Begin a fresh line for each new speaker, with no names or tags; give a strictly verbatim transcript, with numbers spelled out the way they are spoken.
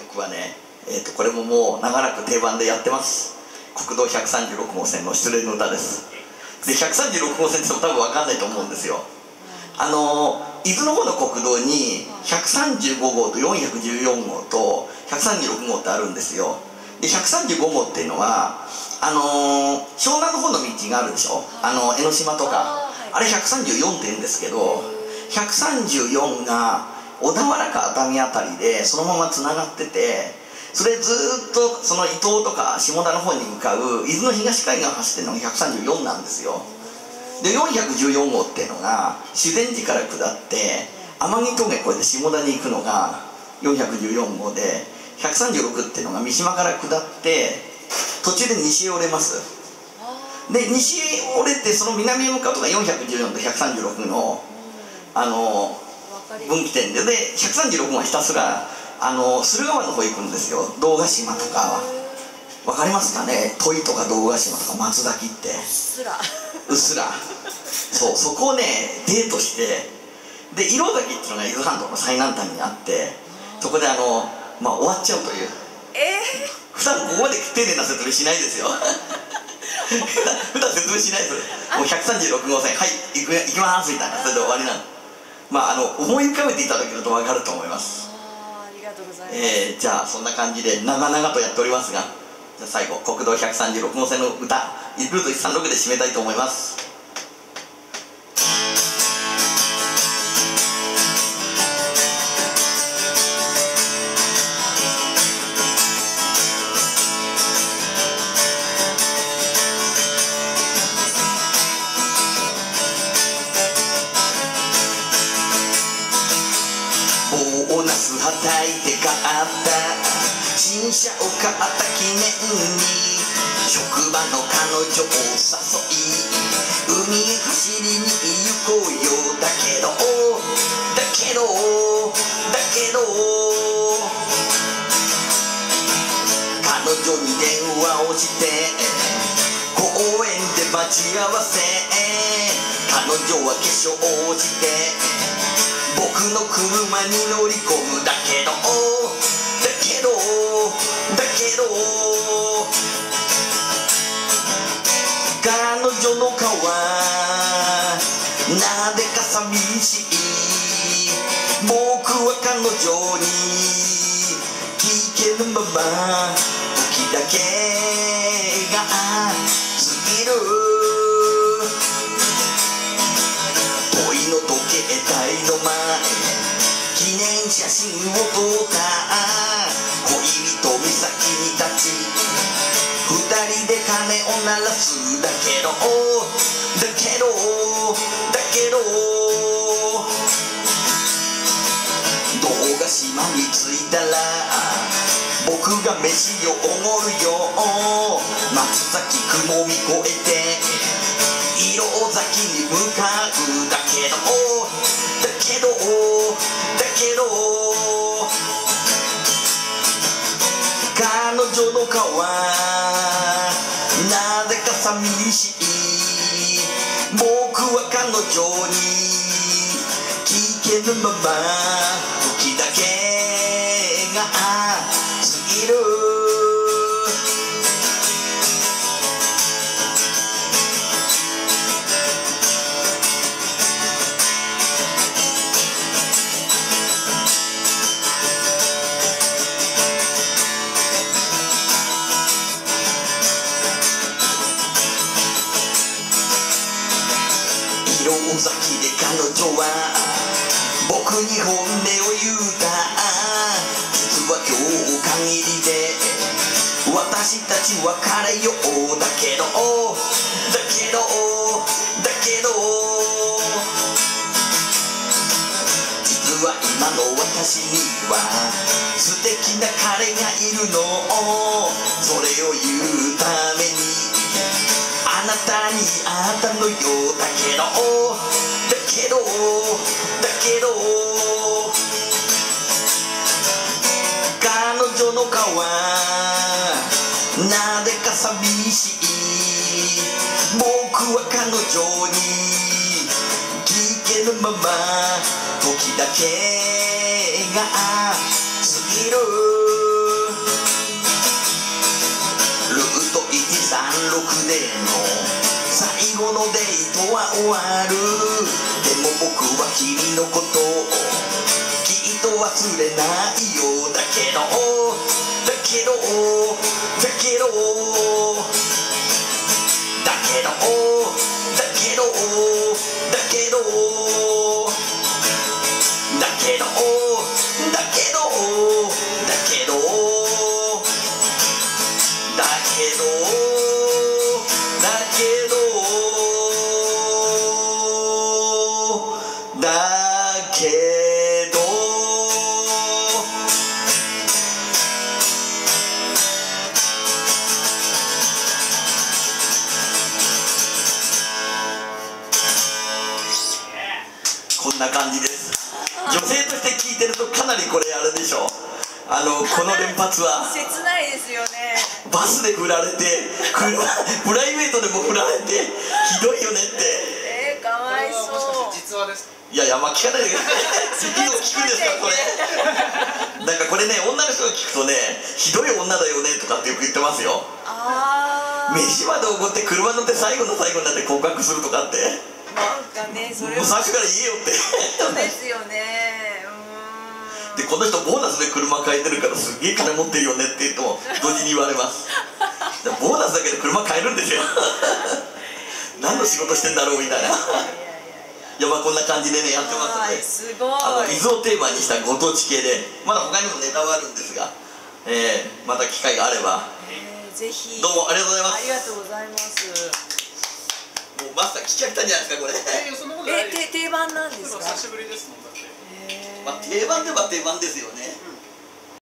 曲はね、えー、とこれももう長らく定番でやってます。国道ひゃくさんじゅうろく号線の失恋の歌です。でひゃくさんじゅうろく号線って多分分かんないと思うんですよ。あの伊豆の方の国道にひゃくさんじゅうご号とよんひゃくじゅうよん号とひゃくさんじゅうろく号ってあるんですよ。でひゃくさんじゅうご号っていうのはあのー、湘南の方の道があるでしょ、あの江ノ島とか、あれひゃくさんじゅうよんって言うんですけど、ひゃくさんじゅうよんが小田原か熱海あたりでそのままつながってて、それずっとその伊東とか下田の方に向かう伊豆の東海岸走ってるのがひゃくさんじゅうよんなんですよ。でよんひゃくじゅうよん号っていうのが修善寺から下って天城峠越えて下田に行くのがよんひゃくじゅうよん号で、ひゃくさんじゅうろくっていうのが三島から下って途中で西へ折れます。で西へ折れてその南へ向かうとかよんひゃくじゅうよんとひゃくさんじゅうろくのあの分岐点で、でひゃくさんじゅうろく号はひたすらあの駿河湾の方行くんですよ。堂ヶ島とかわかりますかね、土井とか堂ヶ島とか松崎ってうっすらうっすらそう、そこをねデートして、で色崎っていうのが伊豆半島の最南端にあって、そこであのまあ終わっちゃうという。えー、普段ここまで丁寧な説明しないですよ普段説明しないです。もうひゃくさんじゅうろく号線はい行く行きますみたいな、それで終わりなの。まああの思い浮かべていただけると分かると思います。
ありがとうございます。
えー、じゃあそんな感じで長々とやっておりますが、じゃあ最後国道ひゃくさんじゅうろく号線の歌ルートいちさんろくで締めたいと思います。ボーナスはたいて買った新車を買った記念に職場の彼女を誘い海へ走りに行こうよ。だけどだけどだけど彼女に電話をして公園で待ち合わせ、彼女は化粧をして僕の車に乗り込む。だけどだけどだけど彼女の顔はなぜか寂しい。僕は彼女に聞けぬまま時だけが過ぎる。恋の時計台の前記念写真を撮った恋人岬に立ち二人で鐘を鳴らす。だけどだけどだけど堂ヶ島に着いたら僕が飯をおごるよ。松崎雲見越えて色崎に向かう。だけどだけどだけど彼女の顔はなぜか寂しい。僕は彼女に聞けぬまま時だけが過ぎる。色崎で彼女は僕に本音を言うた。実は今日限りで私たち別れよう。だけどだけどだけど実は今の私には素敵な彼がいるの。それを言うためにあなたに会ったのよ。だけどだけどだけど彼女の顔はなぜか寂しい。僕は彼女に聞けぬまま時だけが過ぎる。 終わる。でも僕は君のことをきっと忘れないよ。だけどだけどだけどだけどだけどだけどだけどだけどだけどだけどだけどだけどこんな感じです。女性として聞いてるとかなりこれあれでしょ。あのこの連発は
切ないですよね。
バスで振られて車プライベートでも振られてひどいよねって。
えー、かわいそう。
実話ですか？
いやいや、まあ聞かないでください。聞くんですかこれ。なんかこれね、女の人が聞くとね、ひどい女だよねとかってよく言ってますよ。
ああ。
飯までおごって車乗って最後の最後になって告白するとかって。
なんかね、それ
もう最初から言えよって。
そうですよね。うーん。
でこの人ボーナスで車買えてるからすげえ金持ってるよねって言っても同時に言われます。ボーナスだけで車買えるんですよ。何の仕事してんだろうみたいな。いや、まあこんな感じでねやってますので、
すごい。
あの水をテーマにしたご当地系でまだ他にもネタはあるんですが、えー、また機会があれば、
えー、ぜひ。
どうもありがとうございます。
ありがとうございます。
もうマスター聞き飽きたんじゃないですかこれ。
えー、そんなことない
え、て定番なんですか？
久しぶりですもんだって。
えー、
まあ定番では定番ですよね。